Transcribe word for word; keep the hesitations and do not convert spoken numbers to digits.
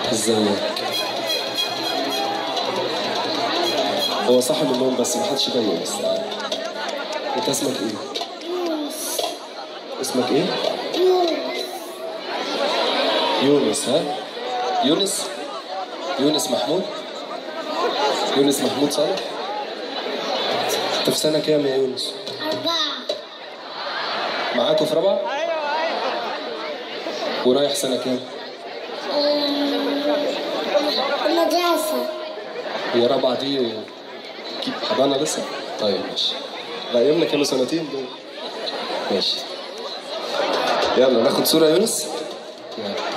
ازيك؟ هو صاحي من النوم بس محدش يبين بس. انت اسمك ايه؟ يونس. اسمك ايه؟ يونس. يونس. ها؟ يونس؟ يونس محمود؟ يونس محمود صالح؟ انت في سنة كام يا يونس؟ أربعة. معاكوا في رابعة؟ ورايح سنة كام؟ المدرسة. هي رابعة دي حضانة لسه؟ طيب ماشي. لا يمنا كانوا سنتين دول. ماشي. يلا ناخد صورة يا يونس؟ يلا.